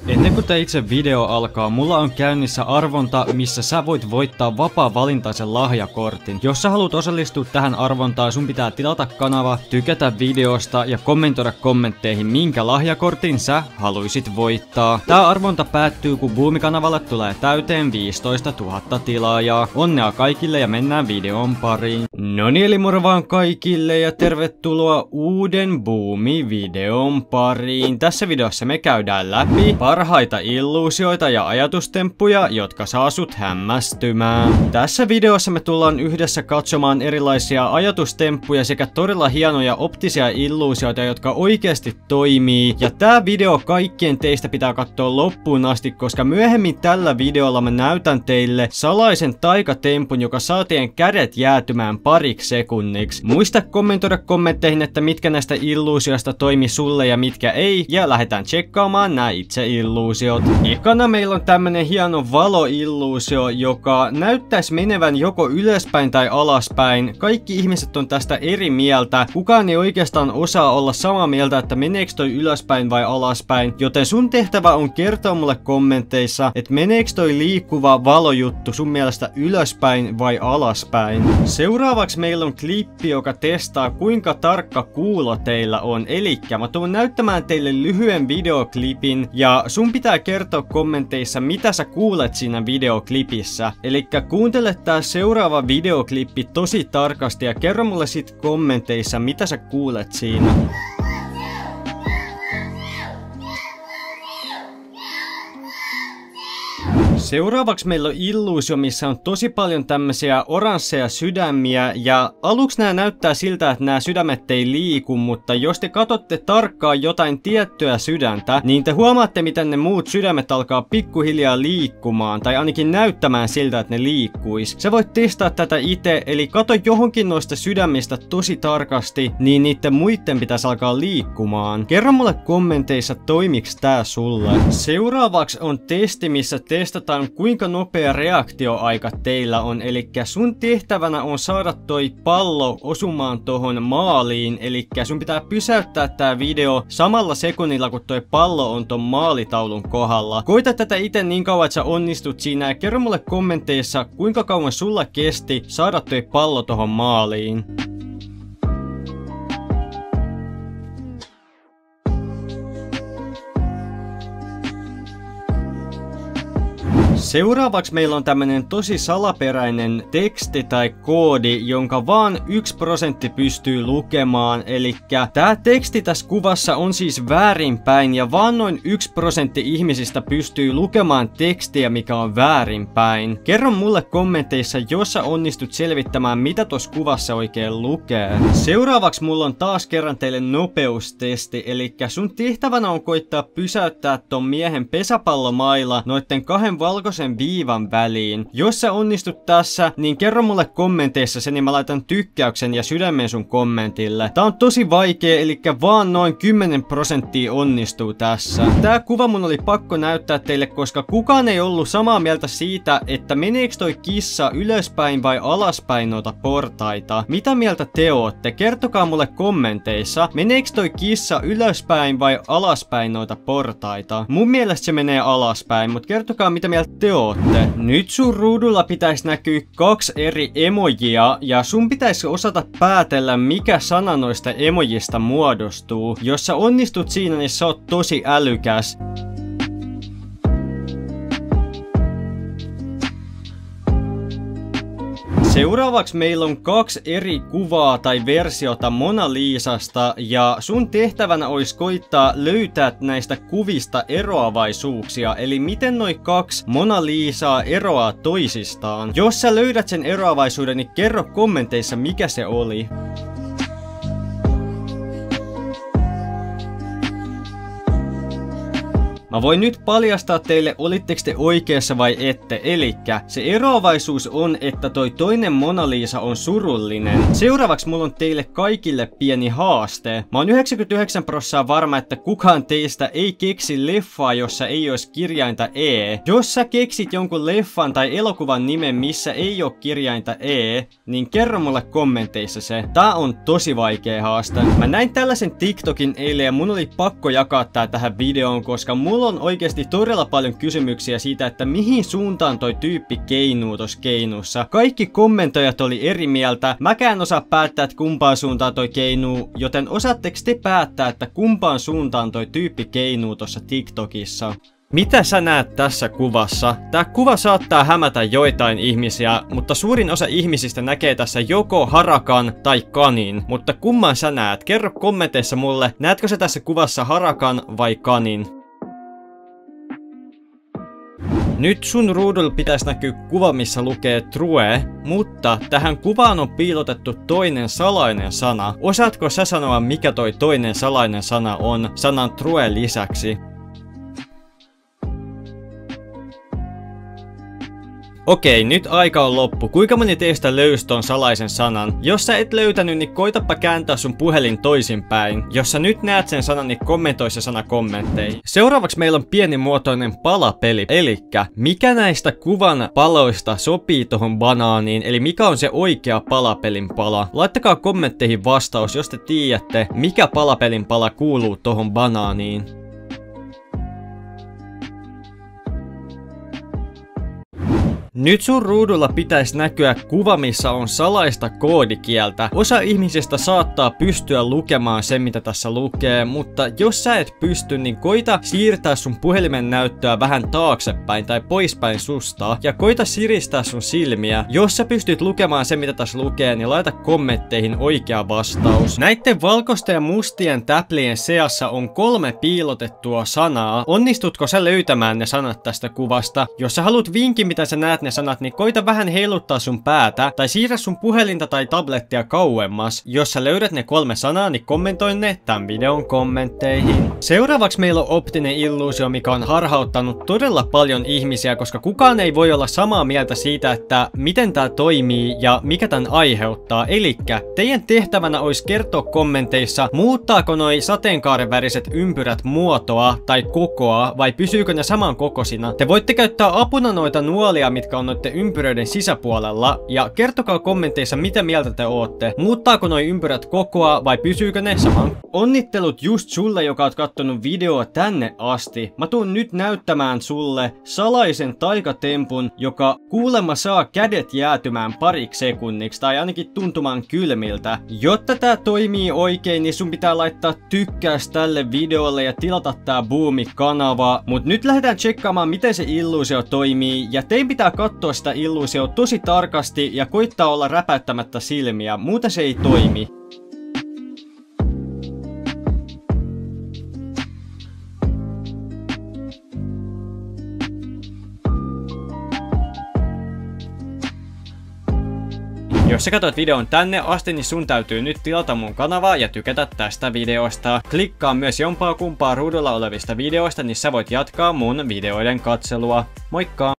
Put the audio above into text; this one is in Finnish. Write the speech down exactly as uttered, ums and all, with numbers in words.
Ennen kuin tää itse video alkaa, mulla on käynnissä arvonta, missä sä voit voittaa vapaa-valintaisen lahjakortin. Jos sä haluat osallistua tähän arvontaan, sun pitää tilata kanava, tykätä videosta ja kommentoida kommentteihin, minkä lahjakortin sä haluisit voittaa. Tää arvonta päättyy, kun Boomi-kanavalle tulee täyteen viisitoista tuhatta tilaajaa. Onnea kaikille ja mennään videon pariin. Noniin, eli moro vaan kaikille ja tervetuloa uuden Boomi-videon pariin. Tässä videossa me käydään läpi parhaita illuusioita ja ajatustemppuja, jotka saa sut hämmästymään. Tässä videossa me tullaan yhdessä katsomaan erilaisia ajatustemppuja sekä todella hienoja optisia illuusioita, jotka oikeasti toimii. Ja tää video kaikkien teistä pitää katsoa loppuun asti, koska myöhemmin tällä videolla mä näytän teille salaisen taikatempun, joka saa teidän kädet jäätymään pariksi sekunniksi. Muista kommentoida kommentteihin, että mitkä näistä illuusioista toimi sulle ja mitkä ei, ja lähdetään tsekkaamaan nää itse illuusiot. Ekana meillä on tämmönen hieno valoilluusio, joka näyttäisi menevän joko ylöspäin tai alaspäin. Kaikki ihmiset on tästä eri mieltä. Kukaan ei oikeastaan osaa olla samaa mieltä, että meneekö toi ylöspäin vai alaspäin. Joten sun tehtävä on kertoa mulle kommenteissa, että meneekö toi liikkuva valojuttu sun mielestä ylöspäin vai alaspäin. Seuraavaksi meillä on klippi, joka testaa kuinka tarkka kuulo teillä on. Elikkä mä tuun näyttämään teille lyhyen videoklipin ja sun pitää kertoa kommenteissa, mitä sä kuulet siinä videoklipissä. Elikkä kuuntele tää seuraava videoklippi tosi tarkasti ja kerro mulle sit kommenteissa, mitä sä kuulet siinä. Seuraavaksi meillä on illuusio, missä on tosi paljon tämmöisiä oransseja sydämiä ja aluksi nämä näyttää siltä, että nämä sydämet ei liiku, mutta jos te katsotte tarkkaan jotain tiettyä sydäntä, niin te huomaatte, miten ne muut sydämet alkaa pikkuhiljaa liikkumaan tai ainakin näyttämään siltä, että ne liikkuis. Sä voit testaa tätä itse, eli kato johonkin noista sydämistä tosi tarkasti, niin niiden muiden pitäisi alkaa liikkumaan. Kerro mulle kommenteissa, toimiks tää sulle. Seuraavaksi on testi, missä testataan kuinka nopea reaktioaika teillä on, eli sun tehtävänä on saada toi pallo osumaan tohon maaliin, eli sun pitää pysäyttää tää video samalla sekunnilla, kun toi pallo on ton maalitaulun kohdalla. Koita tätä itse niin kauan, että sä onnistut siinä ja kerro mulle kommenteissa, kuinka kauan sulla kesti saada toi pallo tohon maaliin. Seuraavaksi meillä on tämmönen tosi salaperäinen teksti tai koodi, jonka vaan yksi prosentti pystyy lukemaan. Elikkä tää teksti tässä kuvassa on siis väärinpäin ja vaan noin yksi prosentti ihmisistä pystyy lukemaan tekstiä, mikä on väärinpäin. Kerro mulle kommenteissa, jos sä onnistut selvittämään, mitä tossa kuvassa oikein lukee. Seuraavaksi mulla on taas kerran teille nopeustesti, elikkä sun tehtävänä on koittaa pysäyttää ton miehen pesäpallomailla noitten kahden valkoisen viivan väliin. Jos sä onnistut tässä, niin kerro mulle kommenteissa sen, niin mä laitan tykkäyksen ja sydämen sun kommentille. Tää on tosi vaikea, eli vaan noin kymmenen prosenttia onnistuu tässä. Tää kuva mun oli pakko näyttää teille, koska kukaan ei ollut samaa mieltä siitä, että meneekö toi kissa ylöspäin vai alaspäin noita portaita. Mitä mieltä te ootte? Kertokaa mulle kommenteissa, meneekö toi kissa ylöspäin vai alaspäin noita portaita. Mun mielestä se menee alaspäin, mutta kertokaa mitä mieltä te ootte. Nyt sun ruudulla pitäisi näkyä kaksi eri emojia ja sun pitäisi osata päätellä, mikä sana noista emojista muodostuu. Jos sä onnistut siinä, niin sä oot tosi älykäs. Seuraavaksi meillä on kaksi eri kuvaa tai versiota Mona Lisasta ja sun tehtävänä olisi koittaa löytää näistä kuvista eroavaisuuksia, eli miten noi kaksi Mona Lisaa eroaa toisistaan. Jos sä löydät sen eroavaisuuden, niin kerro kommenteissa, mikä se oli. Mä voin nyt paljastaa teille, olitteko te oikeassa vai ette. Elikkä se eroavaisuus on, että toi toinen Mona Lisa on surullinen. Seuraavaksi mulla on teille kaikille pieni haaste. Mä oon yhdeksänkymmentäyhdeksän prosenttia varma, että kukaan teistä ei keksi leffaa, jossa ei olisi kirjainta E. Jos sä keksit jonkun leffan tai elokuvan nimen, missä ei oo kirjainta E, niin kerro mulle kommenteissa se. Tää on tosi vaikea haaste. Mä näin tällaisen TikTokin eilen ja mun oli pakko jakaa tää tähän videoon, koska mulla mulla on oikeasti todella paljon kysymyksiä siitä, että mihin suuntaan toi tyyppi keinuu tossa keinussa. Kaikki kommentoijat oli eri mieltä. Mäkään osaa päättää, että kumpaan suuntaan toi keinuu, joten osaatteko te päättää, että kumpaan suuntaan toi tyyppi keinuu tossa TikTokissa? Mitä sä näet tässä kuvassa? Tää kuva saattaa hämätä joitain ihmisiä, mutta suurin osa ihmisistä näkee tässä joko harakan tai kanin. Mutta kumman sä näet? Kerro kommenteissa mulle, näetkö sä tässä kuvassa harakan vai kanin? Nyt sun ruudulla pitäisi näkyä kuva, missä lukee True, mutta tähän kuvaan on piilotettu toinen salainen sana. Osaatko sä sanoa, mikä toi toinen salainen sana on sanan True lisäksi? Okei, nyt aika on loppu. Kuinka moni teistä löysi ton salaisen sanan? Jos sä et löytänyt, niin koitapa kääntää sun puhelin toisinpäin. Jos sä nyt näet sen sanan, niin kommentoi se sana kommentteihin. Seuraavaksi meillä on pienimuotoinen palapeli. Elikkä, mikä näistä kuvan paloista sopii tohon banaaniin? Eli mikä on se oikea palapelin pala? Laittakaa kommentteihin vastaus, jos te tiedätte, mikä palapelin pala kuuluu tohon banaaniin. Nyt sun ruudulla pitäisi näkyä kuva, missä on salaista koodikieltä. Osa ihmisistä saattaa pystyä lukemaan sen, mitä tässä lukee, mutta jos sä et pysty, niin koita siirtää sun puhelimen näyttöä vähän taaksepäin tai poispäin susta, ja koita siristää sun silmiä. Jos sä pystyt lukemaan sen, mitä tässä lukee, niin laita kommentteihin oikea vastaus. Näitten valkoisten ja mustien täplien seassa on kolme piilotettua sanaa. Onnistutko sä löytämään ne sanat tästä kuvasta? Jos sä haluat vinkin, mitä sä näet ne sanat, niin koita vähän heiluttaa sun päätä tai siirrä sun puhelinta tai tablettia kauemmas. Jos sä löydät ne kolme sanaa, niin kommentoi ne tämän videon kommentteihin. Seuraavaksi meillä on optinen illuusio, mikä on harhauttanut todella paljon ihmisiä, koska kukaan ei voi olla samaa mieltä siitä, että miten tää toimii ja mikä tän aiheuttaa. Elikkä teidän tehtävänä olisi kertoa kommenteissa, muuttaako noi sateenkaaren väriset ympyrät muotoa tai kokoa vai pysyykö ne saman kokoisina. Te voitte käyttää apuna noita nuolia, mitkä on noiden ympyröiden sisäpuolella, ja kertokaa kommenteissa, mitä mieltä te ootte. Muuttaako noi ympyrät kokoa vai pysyykö ne saman? Onnittelut just sulle, joka oot kattonut videoa tänne asti. Mä tuun nyt näyttämään sulle salaisen taikatempun, joka kuulemma saa kädet jäätymään pariksi sekunniksi tai ainakin tuntumaan kylmiltä. Jotta tää toimii oikein, niin sun pitää laittaa tykkäys tälle videolle ja tilata tää Boomi-kanava. Mut nyt lähdetään tsekkaamaan, miten se illuusio toimii, ja tein pitää katsoa sitä illuusio tosi tarkasti ja koittaa olla räpäyttämättä silmiä, muuten se ei toimi. Jos sä katsoit videon tänne asti, niin sun täytyy nyt tilata mun kanavaa ja tykätä tästä videosta. Klikkaa myös jompaa kumpaa ruudulla olevista videoista, niin sä voit jatkaa mun videoiden katselua. Moikka!